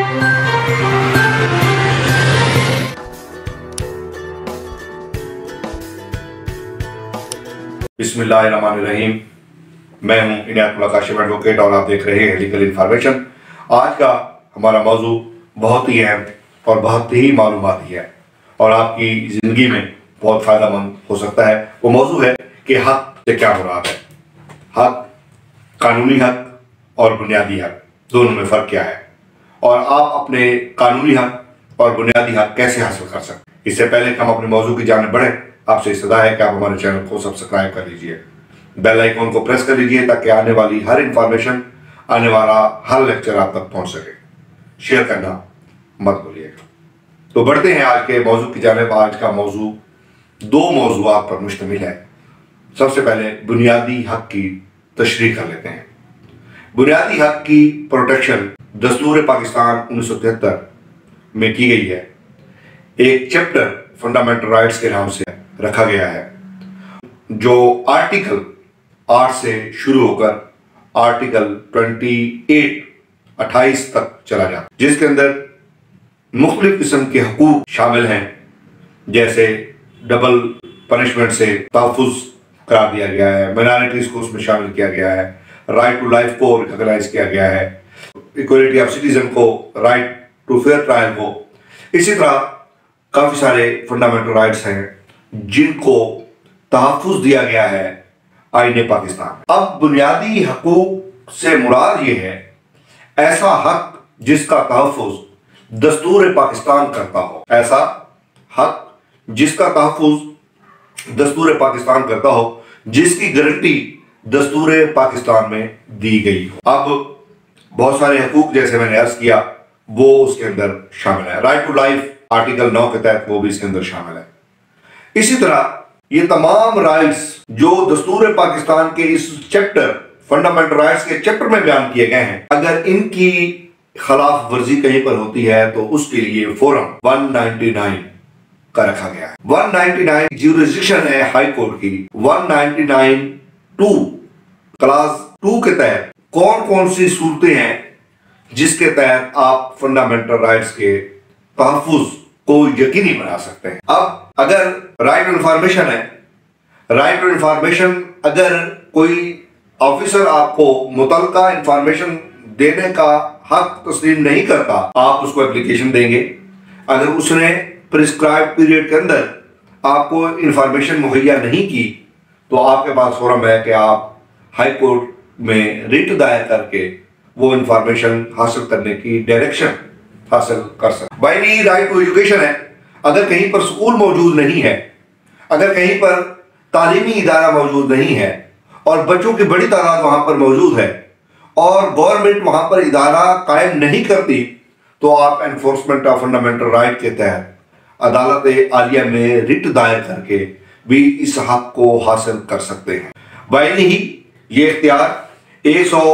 बिस्मिल्लाहिर्रहमानिर्रहीम। मैं हूं इनायतुल्लाह काशिफ एडवोकेट और आप देख रहे हैं लीगल इन्फॉर्मेशन। आज का हमारा मौजू बहुत ही अहम और बहुत ही मालूमाती है और आपकी ज़िंदगी में बहुत फ़ायदेमंद हो सकता है। वो मौजू है कि हक से क्या मुराद है। हक, कानूनी हक और बुनियादी हक, दोनों में फ़र्क क्या है और आप अपने कानूनी हक और बुनियादी हक कैसे हासिल कर सकते हैं। इससे पहले कि हम अपने मौजू की जानिब बढ़ें, आपसे सदा है कि आप हमारे चैनल को सब्सक्राइब कर लीजिए, बेल आइकॉन को प्रेस कर लीजिए ताकि आने वाली हर इंफॉर्मेशन, आने वाला हर लेक्चर आप तक पहुंच सके। शेयर करना मत भूलिएगा। तो बढ़ते हैं आज के मौजू की जानिब। आज का मौजू दो मौजूआत पर मुश्तमिल है। सबसे पहले बुनियादी हक की तशरीह कर लेते हैं। बुनियादी हक की प्रोटेक्शन दस्तूर पाकिस्तान 1973 में की गई है। एक चैप्टर फंडामेंटल राइट्स के नाम से रखा गया है, जो आर्टिकल 8 से शुरू होकर आर्टिकल 28 तक चला जाता है, जिसके अंदर मुख्तलिफ किस्म के हकूक शामिल हैं, जैसे डबल पनिशमेंट से तहफ़्फ़ुज़ करार दिया गया है, माइनॉरिटीज़ को उसमें शामिल किया गया है, राइट टू लाइफ को रिकॉग्नाइज किया गया है, इक्वलिटी ऑफ सिटीजन को, राइट टू फेयर ट्रायल को। इसी तरह काफ़ी सारे फंडामेंटल राइट्स हैं जिनको तहफ़्फ़ुज़ दिया गया है आईने पाकिस्तान। अब बुनियादी हकूक से मुराद ये है ऐसा हक जिसका तहफ़्फ़ुज़ दस्तूर पाकिस्तान करता हो, ऐसा हक जिसका तहफ़्फ़ुज़ दस्तूर पाकिस्तान करता हो, जिसकी गारंटी दस्तूर पाकिस्तान में दी गई हो। अब बहुत सारे हकूक, जैसे मैंने अर्ज़ किया, वो उसके अंदर शामिल है। राइट टू लाइफ आर्टिकल 9 के तहत वो भी इसके अंदर शामिल है। इसी तरह ये तमाम राइट्स जो दस्तूर पाकिस्तान के इस चैप्टर, फंडामेंटल राइट्स के चैप्टर में बयान किए गए हैं, अगर इनकी खिलाफ वर्जी कहीं पर होती है तो उसके लिए फोरम 199 का रखा गया है। 199 ज्यूरिसडिक्शन है हाई कोर्ट की। 199(2) क्लास 2 के तहत कौन कौन सी सूरतें हैं जिसके तहत आप फंडामेंटल राइट्स के तहफ़्फ़ुज़ को यकीनी बना सकते हैं। अब अगर राइट टू इंफॉर्मेशन है, राइट टू इंफॉर्मेशन, अगर कोई ऑफिसर आपको मुतल्लिका इंफॉर्मेशन देने का हक तस्लीम नहीं करता, आप उसको एप्लीकेशन देंगे। अगर उसने प्रिस्क्राइब पीरियड के अंदर आपको इंफॉर्मेशन मुहैया नहीं की तो आपके पास फोरम है कि आप हाई कोर्ट में रिट दायर करके वो इंफॉर्मेशन हासिल करने की डायरेक्शन हासिल कर सकते। बाइनरी राइट टू एजुकेशन है। अगर कहीं पर स्कूल मौजूद नहीं है, अगर कहीं पर तालीमी इदारा मौजूद नहीं है और बच्चों की बड़ी तादाद वहां पर मौजूद है और गवर्नमेंट वहां पर इदारा कायम नहीं करती, तो आप एनफोर्समेंट ऑफ फंडामेंटल राइट के तहत अदालत आलिया में रिट दायर करके भी इस हक को हासिल कर सकते हैं। बाइनरी ही ये इख्तियार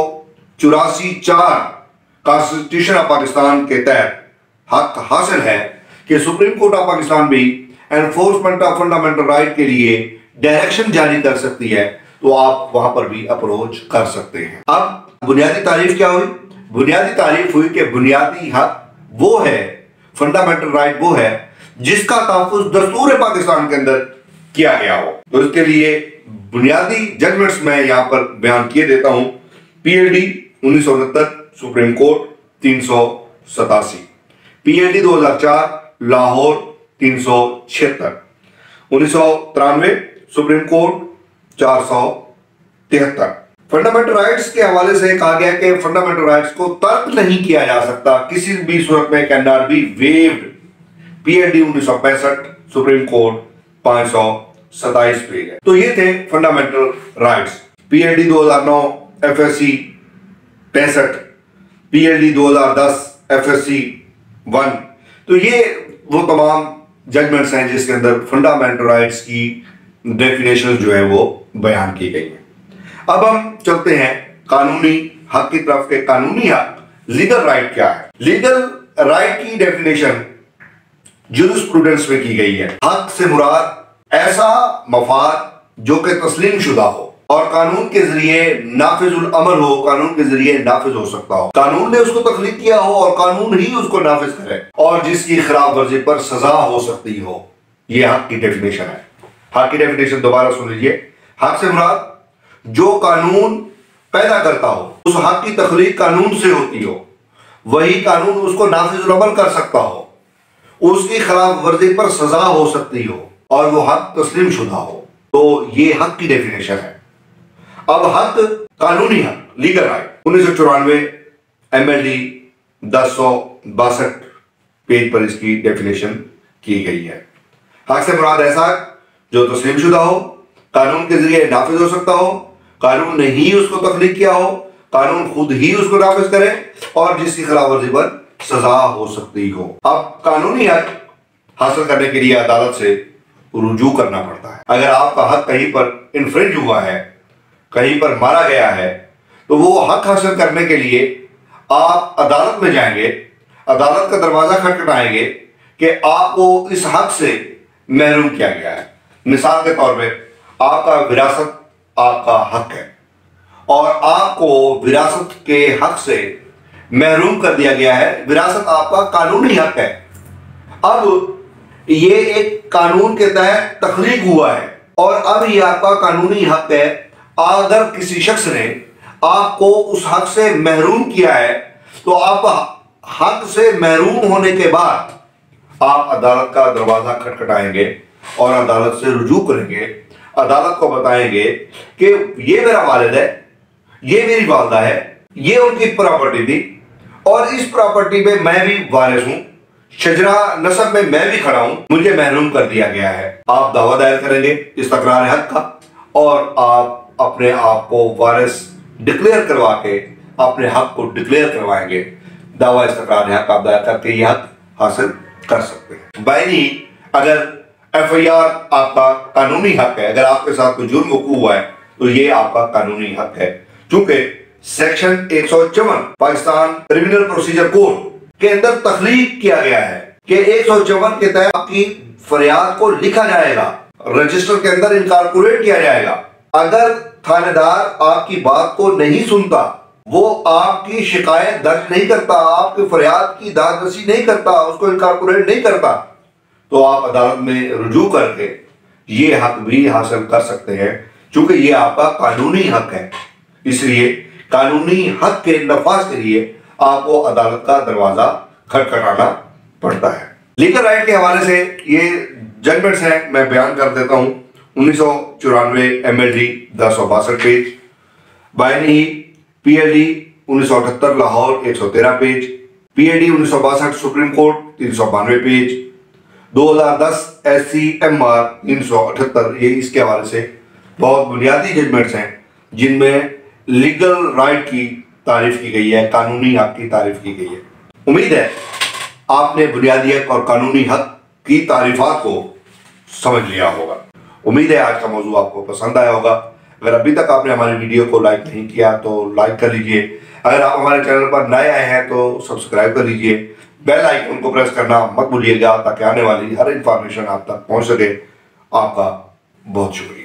184(4) कॉन्स्टिट्यूशन ऑफ पाकिस्तान के तहत हक हासिल है कि सुप्रीम कोर्ट ऑफ पाकिस्तान भी एनफोर्समेंट ऑफ फंडामेंटल राइट के लिए डायरेक्शन जारी कर सकती है, तो आप वहां पर भी अप्रोच कर सकते हैं। अब बुनियादी तारीफ क्या हुई? बुनियादी तारीफ हुई कि बुनियादी हक वो है, फंडामेंटल राइट वो है जिसका तहफ़्फ़ुज़ दस्तूर पाकिस्तान के अंदर किया गया हो। तो इसके लिए बुनियादी जजमेंट्स मैं यहां पर बयान किए देता हूं। PLD 1969 Supreme Court 387, PLD 2004 Lahore 376, 1993 Supreme Court 473। Fundamental rights के हवाले से कहा गया कि फंडामेंटल राइट्स को तर्क नहीं किया जा सकता, किसी भी सूरत में cannot be waived. PLD 1965 Supreme Court 527 page है। तो ये थे fundamental rights. PLD 2009 FSC 65, PLD 2010 FSC 1। तो ये वो तमाम जजमेंट्स हैं जिसके अंदर फंडामेंटल राइट्स की डेफिनेशन जो है वो बयान की गई है। अब हम चलते हैं कानूनी हक की तरफ के। कानूनी हक, लीगल राइट क्या है? लीगल राइट की डेफिनेशन जूरिस्प्रूडेंस में की गई है। हक से मुराद ऐसा मफाद जो कि तस्लीम शुदा हो और कानून के जरिए नाफिजुल अमल हो, कानून के जरिए नाफिज हो सकता हो, कानून ने उसको तख्लीक किया हो और कानून ही उसको नाफिज करे, और जिसकी खिलाफ वर्जी पर सजा हो सकती हो। यह हक की डेफिनेशन है। हक की डेफिनेशन दोबारा सुन लीजिए। हक से मुराद जो कानून पैदा करता हो, उस हक की तख्लीक कानून से होती हो, वही कानून उसको नाफिजुल अमल कर सकता हो, उसकी खिलाफ वर्जी पर सजा हो सकती हो और वो हक तस्लीम शुदा हो। तो ये हक की डेफिनेशन है। अब हक, कानूनी हक, लीगल राइट, 1994 MLD 1062 पेज पर इसकी डेफिनेशन की गई है। हक से मुराद ऐसा हक जो तस्लीम शुदा हो, कानून के जरिए नाफिज हो सकता हो, कानून ने ही उसको तख्लीक किया हो, कानून खुद ही उसको नाफिज करे और जिसकी खिलाफ वर्जी पर सजा हो सकती हो। अब कानूनी हक हासिल करने के लिए अदालत से रुजू करना पड़ता है। अगर आपका हक कहीं पर इन्फ्रिंज हुआ है, कहीं पर मारा गया है, तो वो हक हासिल करने के लिए आप अदालत में जाएंगे, अदालत का दरवाजा खटखटाएंगे कि आपको इस हक से महरूम किया गया है। मिसाल के तौर पे आपका विरासत आपका हक है और आपको विरासत के हक से महरूम कर दिया गया है। विरासत आपका कानूनी हक है। अब ये एक कानून के तहत तख्लीक हुआ है और अब ये आपका कानूनी हक है। अगर किसी शख्स ने आपको उस हक से महरूम किया है, तो आप हक से महरूम होने के बाद आप अदालत का दरवाजा खटखटाएंगे और अदालत से रुजू करेंगे। अदालत को बताएंगे कि ये मेरा वालिद है, ये मेरी वालदा है, ये उनकी प्रॉपर्टी थी और इस प्रॉपर्टी में मैं भी वारिस हूं, शजरा नसब में मैं भी खड़ा हूं, मुझे महरूम कर दिया गया है। आप दावा दायर करेंगे इस्तकरार हक का और आप अपने आप को वारिस डिक्लेयर करवा के अपने हक को डिक्लेयर करवाएंगे। दावा इस्तकरार हक आप दायर करके यह हक हासिल कर सकते हैं। बाइनी अगर FIR आपका कानूनी हक है, अगर आपके साथ कोई जुर्म हुआ है तो ये आपका कानूनी हक है। चूंकि section 154 Pakistan criminal procedure code के अंदर तख्लीक किया गया है कि 154 के तहत आपकी फरियाद को लिखा जाएगा, रजिस्टर के अंदर इनकॉर्पोरेट किया जाएगा। अगर थानेदार आपकी बात को नहीं सुनता, वो आपकी शिकायत दर्ज नहीं करता, आपकी फरियाद की दादरसी नहीं करता, उसको इनकॉर्पोरेट नहीं करता, तो आप अदालत में रुजू करके ये हक भी हासिल कर सकते हैं, क्योंकि ये आपका कानूनी हक है। इसलिए कानूनी हक के नफाज के लिए आपको अदालत का दरवाजा खटखटाना पड़ता है। लीगल राइट के हवाले से ये जजमेंट्स हैं, मैं बयान कर देता हूं। 1994 MLD 1062 पेज, बायनी PLD 1978 Lahore 113 page, PAD 1962 supreme court 392 page, 2010 SCMR 378, ये इसके हवाले से बहुत बुनियादी जजमेंट्स हैं जिनमें लीगल राइट की तारीफ की गई है, कानूनी हक की तारीफ की गई है। उम्मीद है आपने बुनियादी हक और कानूनी हक की तारीफात को समझ लिया होगा। उम्मीद है आज का मौजूद आपको पसंद आया होगा। अगर अभी तक आपने हमारी वीडियो को लाइक नहीं किया तो लाइक कर लीजिए। अगर आप हमारे चैनल पर नए आए हैं तो सब्सक्राइब कर लीजिए। बेल आइकन को प्रेस करना मत भूलिएगा ताकि आने वाली हर इंफॉर्मेशन आप तक पहुंच सके। आपका बहुत शुक्रिया।